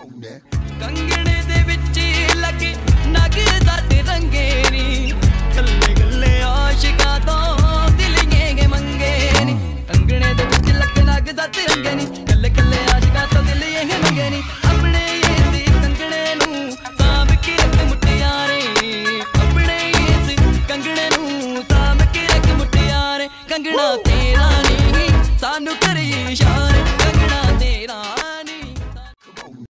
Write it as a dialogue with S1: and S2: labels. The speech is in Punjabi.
S1: ਕੰਗਣੇ ਦੇ ਵਿੱਚ ਲੱਗੇ ਨਗ ਸਾਡੇ ਰੰਗੇ ਨੀ ਕੱਲੇ ਕੱਲੇ ਆਸ਼ਿਕਾਂ ਤੋਂ ਦਿਲੀਏ ਮੰਗੇ ਨੀ ਕੰਗਣੇ ਦੇ ਵਿੱਚ ਲੱਗੇ ਨਗ ਸਾਡੇ ਰੰਗੇ ਨੀ ਕੱਲੇ ਕੱਲੇ ਆਸ਼ਿਕਾਂ ਤੋਂ ਦਿਲੀਏ ਮੰਗੇ ਨੀ ਆਪਣੇ ਇਸ ਕੰਗਣੇ ਨੂੰ ਸਾਂਭ ਕੇ ਰੱਖ ਮੁਟਿਆਰੇ ਆਪਣੇ ਇਸ ਕੰਗਣੇ ਨੂੰ ਸਾਂਭ ਕੇ ਰੱਖ ਮੁਟਿਆਰੇ ਕੰਗਣਾ